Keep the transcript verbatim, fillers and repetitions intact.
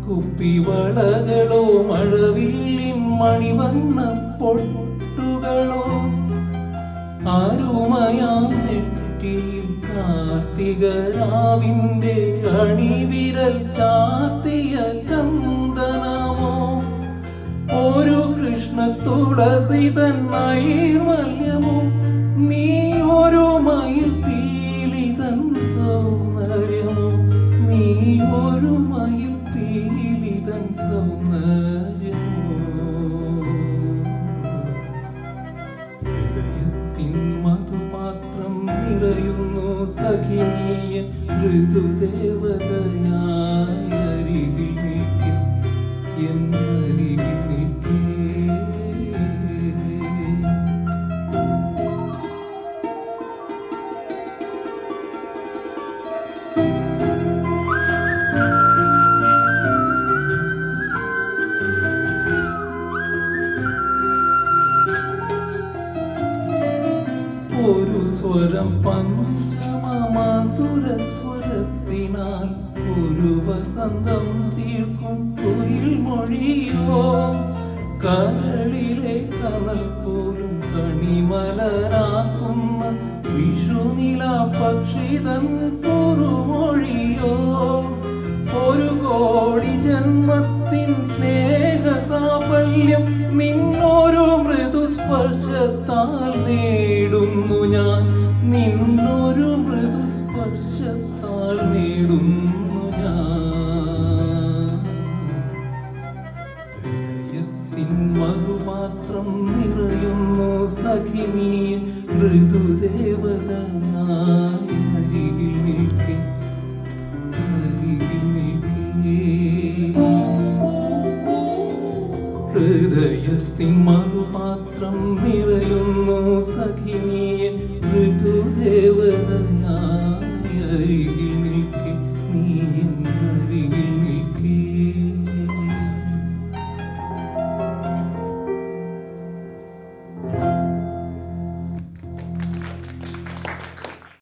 കുപ്പിവളകളോ മഴവില്ലിൻ മണിവന്ന പൊട്ടുകളോ ആരുമയാം നെറ്റിയിൽ കാർത്തികരാവിൻ്റെ അണിവിരൽ ചാർത്തിയ ചന്ദനമോ ഒരു കൃഷ്ണ തുളസിതൻ നൈർമല്യമോ നീ ഒരു മയിൽ പീലിതൻ സൗന്ദര്യമോ നീ ഒരു മയിൽ പീലിതൻ സൗന്ദര്യമോ ഹൃദയത്തിൻ മധുപാത്രം നിറയുന്നു സഖിനിയൻ ഋതുദേവതയായി അരികിൽ നിൽക്കെ എന്നരികിൽ നിൽക്കേ ഒരു സ്വരം പഞ്ചമധുര സ്വരത്തിനാൽ ഒരു വസന്തം തീർക്കും കുയിൽ മൊഴിയോ കരളിലെ കനൽ പോലും കണിമലരാക്കുന്ന വിഷുനില പക്ഷിതൻ കുറുമൊഴിയോ ഒരു കോടി ജന്മത്തിൻ സ്നേഹ സാഫല്യം നിന്നൊരു മൃദുസ്പർശത്താൽ നേടുന്നു ഞാൻ നിന്നൊരു മൃദുസ്പർശത്താൽ നേടുന്നു ഞാൻ ഹൃദയത്തിൻ മധുപാത്രം നിറയുന്നു സഖിനിയൻ ഋതുദേവതയായി അരികിൽ നിൽക്കെ അരികിൽ നിൽക്കേ ഹൃദയത്തിൻ മധുപാത്രം നിറയുന്നു സഖി